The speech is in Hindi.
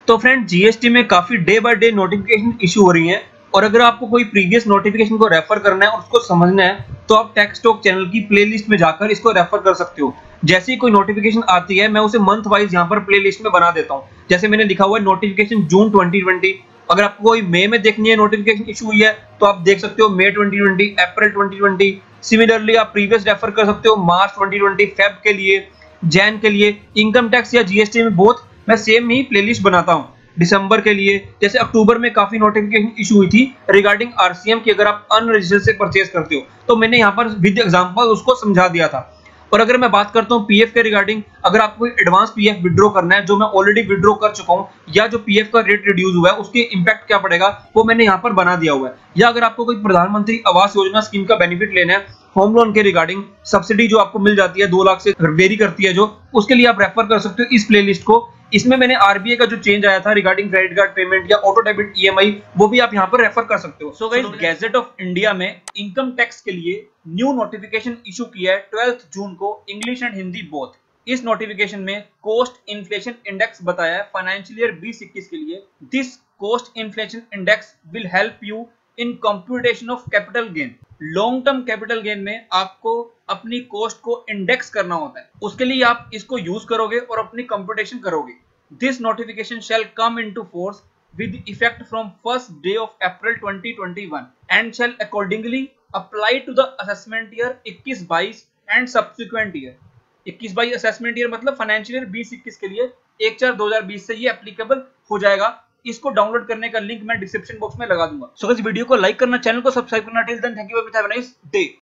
तो फ्रेंड जीएसटी में काफी day by day notification issue हो रही हैं और अगर आपको कोई प्रीवियस नोटिफिकेशन को रेफर करना है और उसको समझना है तो आप टैक्स टॉक चैनल की प्लेलिस्ट में जाकर इसको रेफर कर सकते हो। जैसे ही कोई नोटिफिकेशन आती है मैं उसे मंथ वाइज यहाँ पर प्लेलिस्ट में बना देता हूँ। जैसे मैंने लिखा हुआ है नोटिफिकेशन जून 2020, अगर आपको कोई मई में देखनी है नोटिफिकेशन इशू हुई है तो आप देख सकते हो मई 2020, अप्रैल 2020। सिमिलरली आप प्रीवियस रेफर कर सकते हो मार्च 2020, फेब के लिए, जैन के लिए। इनकम टैक्स या जीएसटी में बोथ मैं सेम ही प्लेलिस्ट बनाता हूँ। दिसंबर के लिए, जैसे अक्टूबर में काफी नोटिफिकेशन इशू हुई थी रिगार्डिंग आरसीएम की, अगर आप अनरजिस्टर्ड से परचेज करते हो तो मैंने यहाँ पर विद एग्जांपल उसको समझा दिया था। और अगर मैं बात करता हूँ पीएफ के रिगार्डिंग, अगर आपको एडवांस पीएफ विड्रॉ करना है जो मैं ऑलरेडी विड्रॉ कर चुका हूँ, या जो पीएफ का रेट रिड्यूस हुआ है उसके इंपैक्ट क्या पड़ेगा वो मैंने यहाँ पर बना दिया हुआ है। या अगर आपको कोई प्रधानमंत्री आवास योजना स्कीम का बेनिफिट लेना है होम लोन के रिगार्डिंग, सब्सिडी जो आपको मिल जाती है 2 लाख से वेरी करती है जो, उसके लिए आप रेफर कर सकते हो इस प्लेलिस्ट को। इसमें मैंने आरबीआई का जो चेंज आया था रिगार्डिंग क्रेडिट कार्ड पेमेंट या ऑटो डेबिट ईएमआई, वो भी आप यहाँ पर रेफर कर सकते हो। So guys, gazette of India में इनकम टैक्स के लिए न्यू नोटिफिकेशन इशू किया है 12 जून को, इंग्लिश एंड हिंदी बोथ। इस नोटिफिकेशन में कॉस्ट इन्फ्लेशन इंडेक्स बताया है फाइनेंशियल ईयर 2021 के लिए। This cost inflation index will help you in computation of capital gain. Long term capital gain में आपको अपनी कॉस्ट को इंडेक्स करना होता है, उसके लिए आप इसको यूज करोगे और अपनी कंप्यूटेशन करोगे। This notification shall come into force with effect from first day of April 2021 and shall accordingly apply to the assessment year 21-22 and subsequent year. 21-22 assessment year मतलब फाइनेंशियल ईयर 2021 के लिए 1/4/2020 से ये एप्लीकेबल हो जाएगा। इसको डाउनलोड करने का लिंक मैं डिस्क्रिप्शन बॉक्स में लगा दूंगा। सो गाइस, वीडियो को लाइक करना, चैनल को सब्सक्राइब करना। Till then thank you, have a nice day.